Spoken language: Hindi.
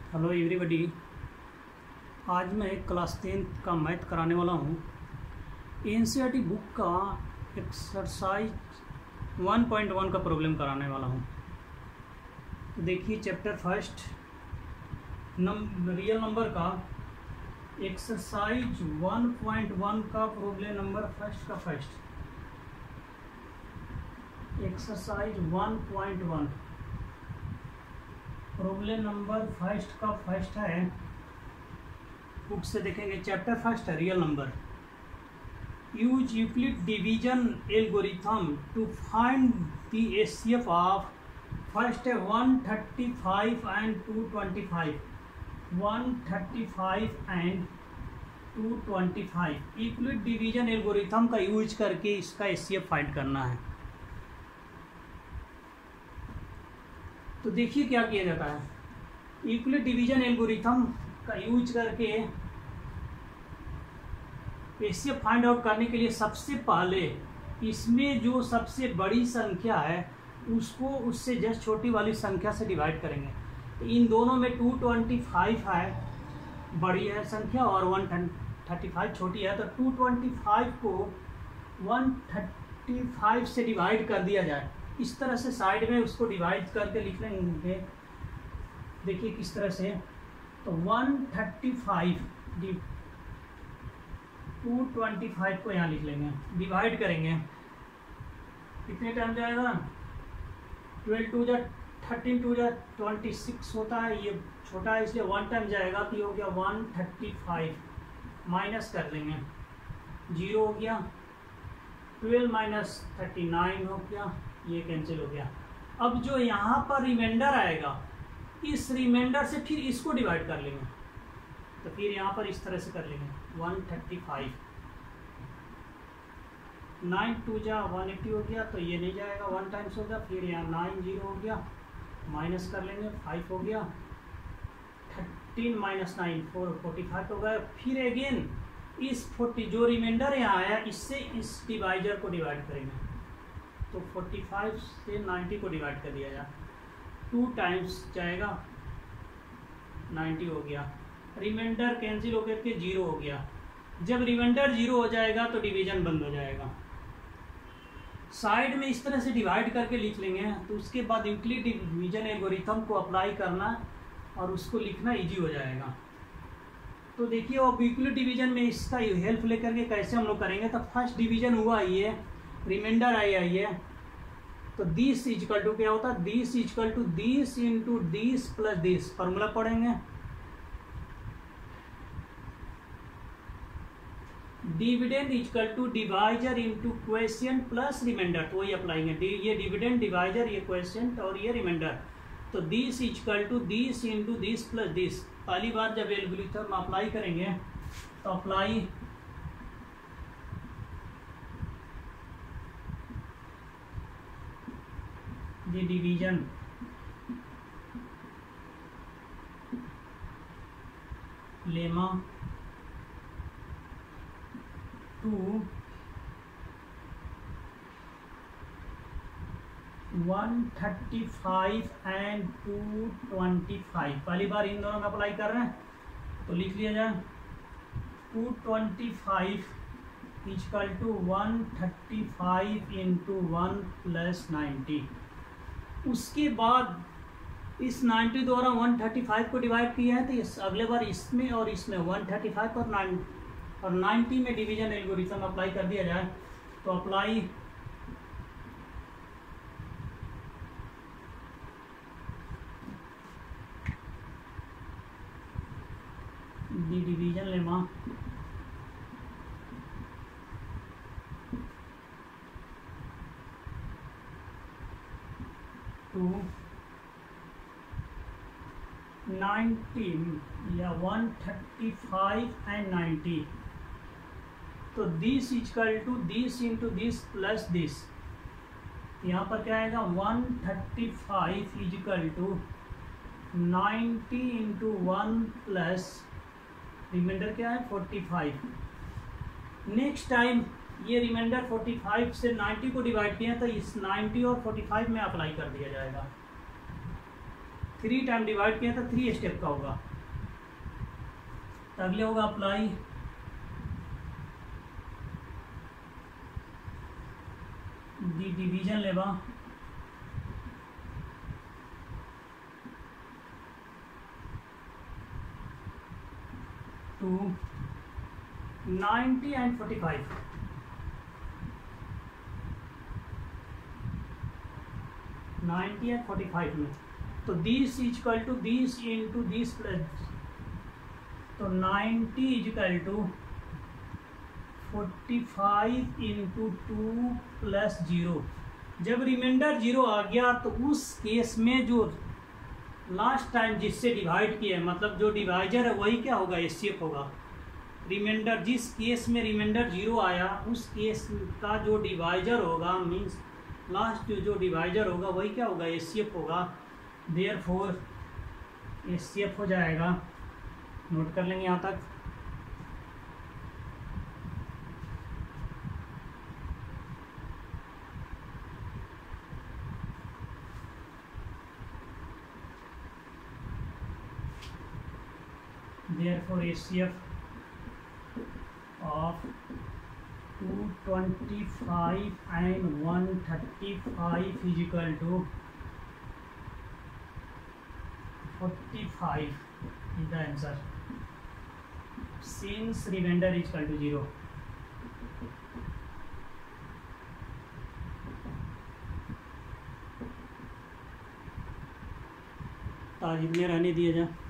Hello everybody. आज मैं एक क्लास 10 का मैथ कराने वाला हूँ। एनसीईआरटी बुक का एक्सरसाइज 1.1 का प्रॉब्लम कराने वाला हूँ। तो देखिए चैप्टर फर्स्ट रियल नंबर का एक्सरसाइज 1.1 का problem number first exercise 1.1 problem number first का फर्स्ट है। बुक से देखेंगे। चैप्टर फर्स्ट है real number. Use Euclid division algorithm to find the HCF of first है 135 and 225। 135 and 225 Euclid division algorithm का यूज करके इसका एचसीएफ फाइंड करना है। तो देखिए क्या किया जाता है। यूक्लिड डिवीजन एल्गोरिथम का यूज करके एचसीएफ फाइंड आउट करने के लिए सबसे पहले इसमें जो सबसे बड़ी संख्या है उसको उससे जस्ट छोटी वाली संख्या से डिवाइड करेंगे। तो इन दोनों में 225 है बड़ी है संख्या और 135 छोटी है। तो 225 को 135 से डिवाइड कर दिया जाए। इस तरह से साइड में उसको डिवाइड करके लिख लेंगे। देखिए किस तरह से। तो 135 225 को यहाँ लिख लेंगे, डिवाइड करेंगे। कितने टाइम जाएगा? 12 2 जा 13 2 जा 26 होता है। ये छोटा है इसलिए 1 टाइम जाएगा। तो ये हो गया 135 माइनस कर लेंगे, 0 हो गया। 12 माइनस 39 हो गया, ये कैंसिल हो गया। अब जो यहाँ पर रिमाइंडर आएगा इस रिमाइंडर से फिर इसको डिवाइड कर लेंगे। तो फिर यहाँ पर इस तरह से कर लेंगे 135 9 2 जा 180 हो गया। तो ये नहीं जाएगा, 1 टाइम्स हो गया। फिर यहाँ 9 0 हो गया, माइनस कर लेंगे 5 हो गया। 13 माइनस 9 4 45 हो गया। फिर अगेन इस 40 जो रिमाइंडर यहाँ आया इससे इस डिवाइजर को डिवाइड करेंगे। तो 45 से 90 को डिवाइड कर दिया जाए। 2 टाइम्स जाएगा 90 हो गया। रिमाइंडर कैंसिल होकर के 0 हो गया। जब रिमाइंडर 0 हो जाएगा तो डिवीजन बंद हो जाएगा। साइड में इस तरह से डिवाइड करके लिख लेंगे। तो उसके बाद यूक्लिड डिवीजन एल्गोरिथम को अप्लाई करना और उसको लिखना इजी हो जाएगा। तो देखिए अब यूक्लिड डिवीजन में इसका हेल्प लेकर के कैसे हम लोग करेंगे। तो फर्स्ट डिवीजन हुआ ये, रिमाइंडर आया ये। तो दिस इजकल टू क्या होता है? This is equal to this into this plus this. Formula पढ़ेंगे। Dividend is equal to divisor into question plus remainder. तो वही अप्लाइंगे। ये डिविडेंड डिवाइजर, ये क्वेश्चन और ये रिमाइंडर। तो this is equal to this into this plus this. पहली बार जब एल्गोरिथम अप्लाई करेंगे तो apply the division lemma to 135 and 225। पहली बार इन दोनों में अप्लाई कर रहे हैं तो लिख लिया जाए 225 इजकल टू 135 इंटू 1 प्लस 90। उसके बाद इस 90 द्वारा 135 को डिवाइड किया है। तो इस अगले बार इसमें और इसमें 135 और 90 में डिवीजन एल्गोरिथम अप्लाई कर दिया जाए। तो apply the division lemma to 19 या 135 एंड 90। तो this is equal to this into this plus this. यहाँ पर क्या आएगा? 135 is equal to 90 into 1 plus remainder क्या है? 45। नेक्स्ट टाइम ये रिमाइंडर 45 से 90 को डिवाइड किया तो इस 90 और 45 में अप्लाई कर दिया जाएगा। 3 टाइम डिवाइड किया था 3 स्टेप का होगा। तो अगले होगा apply, the division lemma, to 90 and 45, 90 and 45 में, तो this is equal to this into this plus, तो 90 इजकल टू 45 इंटू 2 प्लस 0। जब रिमाइंडर 0 आ गया तो उस केस में जो लास्ट टाइम जिससे डिवाइड किया है, मतलब जो डिवाइजर है वही क्या होगा, एचसीएफ होगा। रिमाइंडर जिस केस में रिमाइंडर 0 आया उस केस का जो डिवाइजर होगा, मीन्स लास्ट जो डिवाइजर होगा वही क्या होगा, एचसीएफ होगा। देयरफॉर एचसीएफ हो जाएगा, नोट कर लेंगे यहाँ तक। Therefore HCF of 225 and 135 is equal to 45 is the answer, since remainder is equal to 0। ताजिब में रहने दिया जाए।